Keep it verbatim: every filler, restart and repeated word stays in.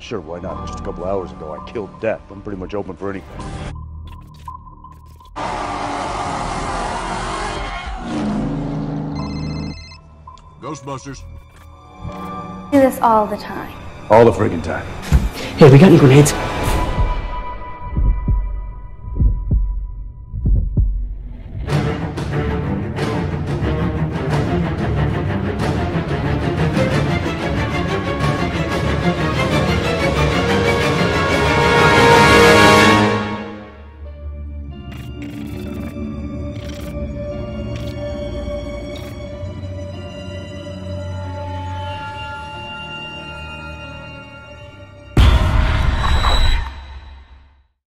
Sure, why not? Just a couple hours ago, I killed death. I'm pretty much open for anything. Ghostbusters. Do this all the time. All the friggin' time. Hey, we got any grenades?